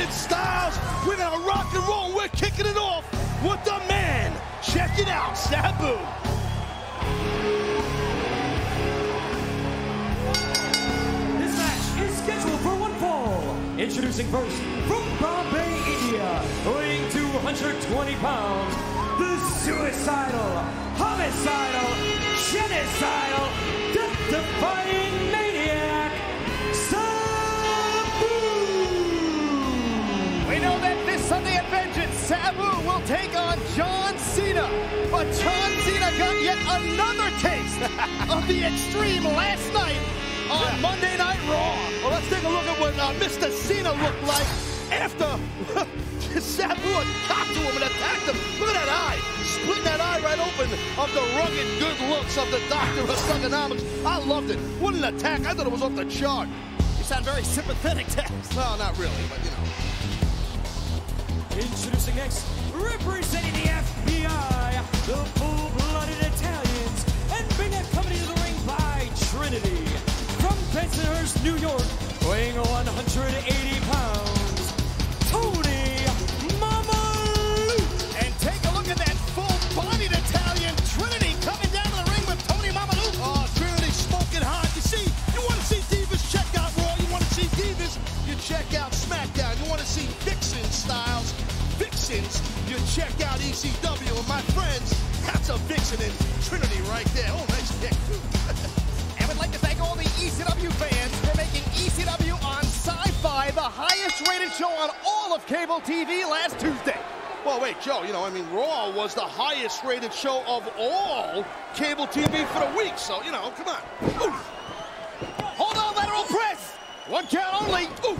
dominant styles. We're gonna rock and roll. We're kicking it off with the man. Check it out, Sabu. This match is scheduled for one fall. Introducing first, from Bombay, India, weighing 220 pounds, the suicidal, homicidal, genocidal, death-defying maniac, Sabu! We know that this Sunday at Vengeance, Sabu will take on John Cena. But John Cena got yet another taste of the extreme last night on Monday Night Raw. Well, let's take a look at what Mr. Cena looked like after Sabu talked to him and attacked him. Look at that eye. Splitting that eye right open of the rugged good looks of the Doctor of Thugonomics. I loved it. What an attack. I thought it was off the chart. You sound very sympathetic, Tex. Well, not really, but you know. Introducing next, representing the FBI, the full-blooded Italians, and being accompanied to the ring by Trinity. From Bensonhurst, New York, weighing 180 pounds, Tony Mamaluke. And take a look at that full-bodied Italian Trinity coming down to the ring with Tony Mamaluke. Oh, Trinity smoking hot. You see, you want to see Divas, check out Raw. You want to see Divas, you check out SmackDown. You want to see Vixen styles, Vixens, you check out ECW. And my friends, that's a Vixen in Trinity right there. Oh, nice kick, too. And we'd like to thank all the ECW fans for making ECW on Sci-Fi the highest-rated show on all of cable TV last Tuesday. Well, wait, Joe, you know, I mean, Raw was the highest-rated show of all cable TV for the week, so, you know, come on. Ooh. Hold on, lateral press. One count only. Ooh.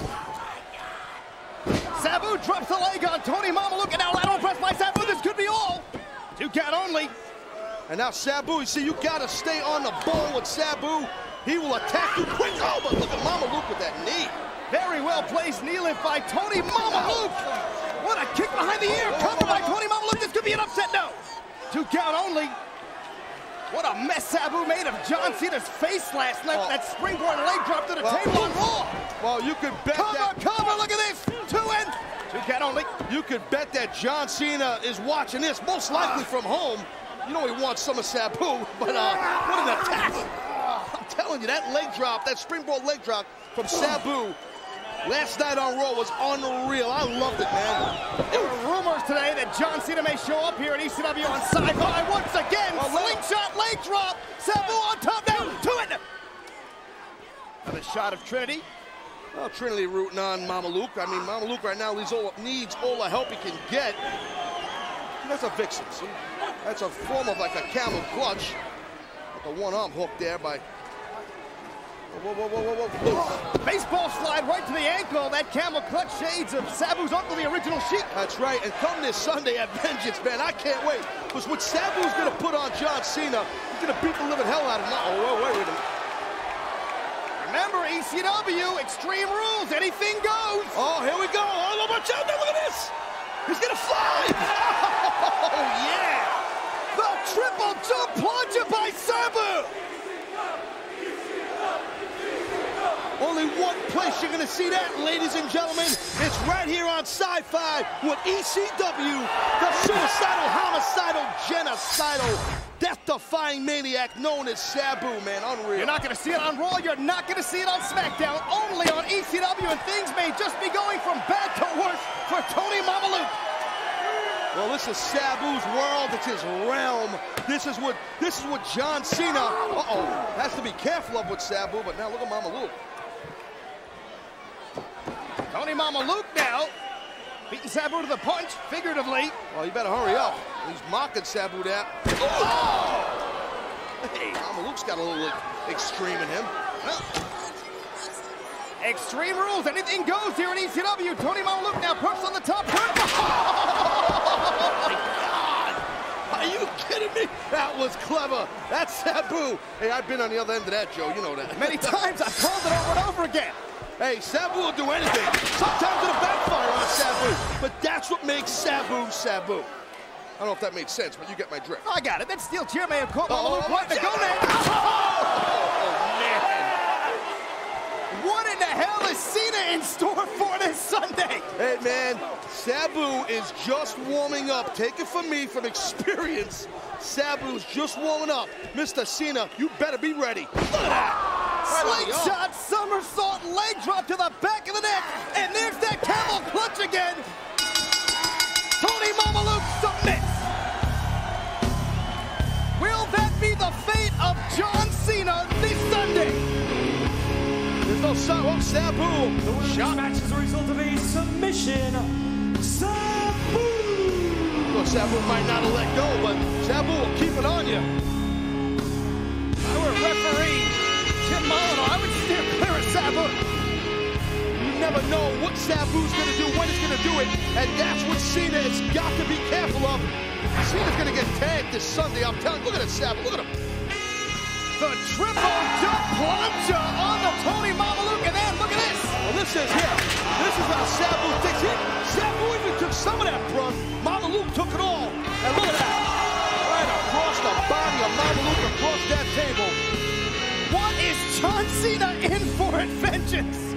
Sabu drops the leg on Tony Mamaluke, and now lateral press by Sabu. This could be all. 2 count only. And now Sabu, you see, you gotta stay on the ball with Sabu. He will attack you quick. Oh, but look at Mamaluke with that knee. Very well placed knee lift by Tony Mamaluke. What a kick behind the ear. Covered by Tony Mamaluke. This could be an upset. No. 2 count only. What a mess Sabu made of John Cena's face last night with that springboard leg drop to the table on Raw. Well, you could bet Cover, look at this. 2 and 2 count only. You could bet that John Cena is watching this, most likely from home. You know he wants some of Sabu, but what an attack. I'm telling you, that leg drop, that springboard leg drop from Sabu last night on Raw was unreal. I loved it, man. There were rumors today that John Cena may show up here at ECW on Sci-Fi once again. Slingshot leg drop. Sabu on top now. 2 and another shot of Trinity. Well, Trinity rooting on Mamaluke. I mean, Mamaluke right now needs all the help he can get. That's a Vixen, see? That's a form of like a camel clutch. Like a one-arm hook there by... Whoa. Baseball slide right to the ankle. That camel clutch shades of Sabu's uncle, the original Sheik. That's right. And come this Sunday at Vengeance, man, I can't wait. Because what Sabu's going to put on John Cena, he's going to beat the living hell out of him. Oh, wait a minute. Remember, ECW, Extreme Rules, anything goes. Oh, here we go. Oh, watch out. Look at this. He's going to fly. Oh, yeah. The triple jump plunger by Sabu. Only one place you're going to see that, ladies and gentlemen. It's right here on Sci-Fi with ECW, the suicidal, homicidal, genocidal, death-defying maniac known as Sabu, man. Unreal. You're not going to see it on Raw. You're not going to see it on SmackDown. Only on ECW, and things may just be going from bad to worse for Tony Mamaluke. Well, this is Sabu's world. It's his realm. This is what John Cena. Has to be careful of with Sabu. But now look at Mamaluke. Tony Mamaluke now beating Sabu to the punch, figuratively. Well, you better hurry up. He's mocking Sabu there. Oh! Hey, Mamaluke's got a little extreme in him. Extreme Rules, anything goes here in ECW. Tony Mamaluke now perks on the top. Oh my God! Are you kidding me? That was clever. That's Sabu. Hey, I've been on the other end of that, Joe. You know that. Many times I've called it over and over again. Hey, Sabu will do anything. Sometimes it'll backfire on Sabu. But that's what makes Sabu, Sabu. I don't know if that made sense, but you get my drift. I got it. That steel chair may have caught Mamaluke right in the gonad. Oh, man. What in the hell is Cena in store for this Sunday? Hey, man, Sabu is just warming up. Take it from me, from experience. Sabu's just warming up. Mr. Cena, you better be ready. Look at that. Slingshot, somersault, leg drop to the back of the neck. And there's that camel clutch again. Tony Mamaluke submits. Will that be the fate of John Cena this Sunday? There's no Sabu. The winner's match is a result of a submission. Sabu! Well, Sabu might not have let go, but Sabu will keep it on you. If I were referee Jim Molyneux, I would steer clear of Sabu. You never know what Sabu's gonna do, when he's gonna do it, and that's what Cena has got to be careful of. Cena's gonna get tagged this Sunday, I'm telling you. Look at that Sabu, look at him. The triple jump plunger on the Tony Mamaluke, and then look at this. Well, this is here. This is how Sabu takes it. Sabu even took some of that brunt. Mamaluke took it all. And look at that. Right across the body of Mamaluke, across that table. What is John Cena in for at Vengeance?